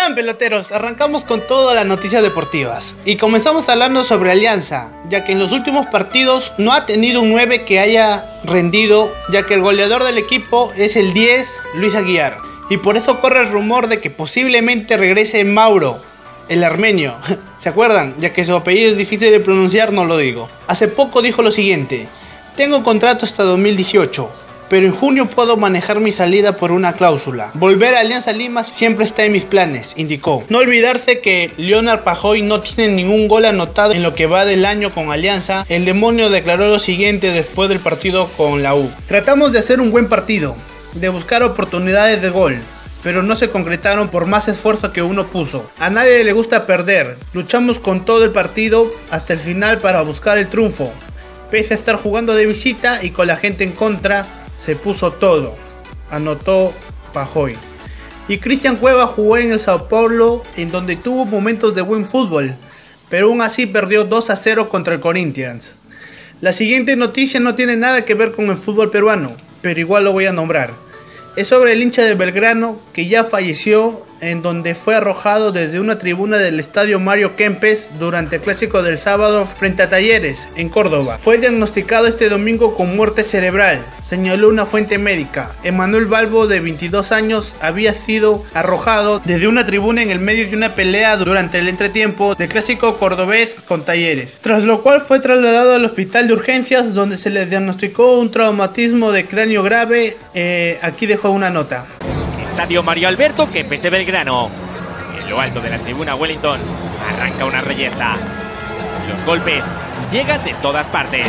están, peloteros? Arrancamos con todas las noticias deportivas y comenzamos hablando sobre Alianza, ya que en los últimos partidos no ha tenido un 9 que haya rendido, ya que el goleador del equipo es el 10, Luis Aguiar, y por eso corre el rumor de que posiblemente regrese Mauro, el armenio. ¿Se acuerdan? Ya que su apellido es difícil de pronunciar, no lo digo. Hace poco dijo lo siguiente: tengo contrato hasta 2018, pero en junio puedo manejar mi salida por una cláusula. Volver a Alianza Lima siempre está en mis planes, indicó. No olvidarse que Leonard Pajoy no tiene ningún gol anotado en lo que va del año con Alianza. El demonio declaró lo siguiente después del partido con la U: tratamos de hacer un buen partido, de buscar oportunidades de gol, pero no se concretaron por más esfuerzo que uno puso. A nadie le gusta perder, luchamos con todo el partido hasta el final para buscar el triunfo. Pese a estar jugando de visita y con la gente en contra, se puso todo, anotó Pajoy. Y Cristian Cueva jugó en el Sao Paulo, en donde tuvo momentos de buen fútbol, pero aún así perdió 2-0 contra el Corinthians. La siguiente noticia no tiene nada que ver con el fútbol peruano, pero igual lo voy a nombrar. Es sobre el hincha de Belgrano que ya falleció, en donde fue arrojado desde una tribuna del estadio Mario Kempes durante el clásico del sábado frente a Talleres, en Córdoba. Fue diagnosticado este domingo con muerte cerebral, señaló una fuente médica. Emanuel Balbo, de 22 años, había sido arrojado desde una tribuna en el medio de una pelea durante el entretiempo del clásico cordobés con Talleres, tras lo cual fue trasladado al hospital de urgencias, donde se le diagnosticó un traumatismo de cráneo grave. Aquí dejó una nota. Estadio Mario Alberto Kempes de Belgrano. En lo alto de la tribuna Wellington arranca una reyerta. Los golpes llegan de todas partes.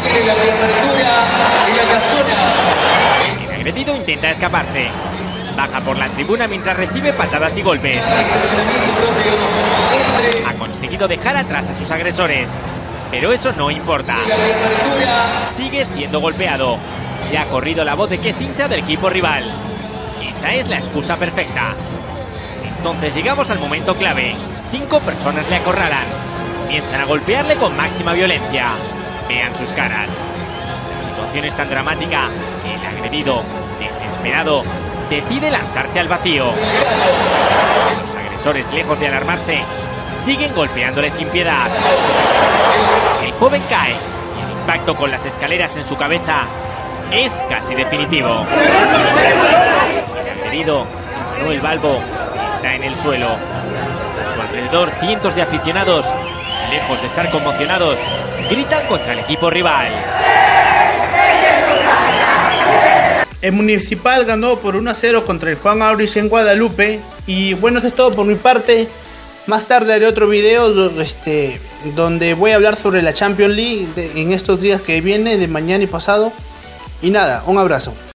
El agredido intenta escaparse. Baja por la tribuna mientras recibe patadas y golpes. Ha conseguido dejar atrás a sus agresores, pero eso no importa. Sigue siendo golpeado. Se ha corrido la voz de que es hincha del equipo rival. Esa es la excusa perfecta. Entonces llegamos al momento clave. 5 personas le acorralan. Comienzan a golpearle con máxima violencia. Vean sus caras. La situación es tan dramática que el agredido, desesperado, decide lanzarse al vacío. Los agresores, lejos de alarmarse, siguen golpeándole sin piedad. El joven cae y el impacto con las escaleras en su cabeza es casi definitivo. El agredido, Manuel Balbo, está en el suelo. A su alrededor, cientos de aficionados, lejos de estar conmocionados, gritan contra el equipo rival. El Municipal ganó por 1-0 contra el Juan Auris en Guadalupe. Y bueno, eso es todo por mi parte. Más tarde haré otro video donde voy a hablar sobre la Champions League en estos días que viene, de mañana y pasado. Y nada, un abrazo.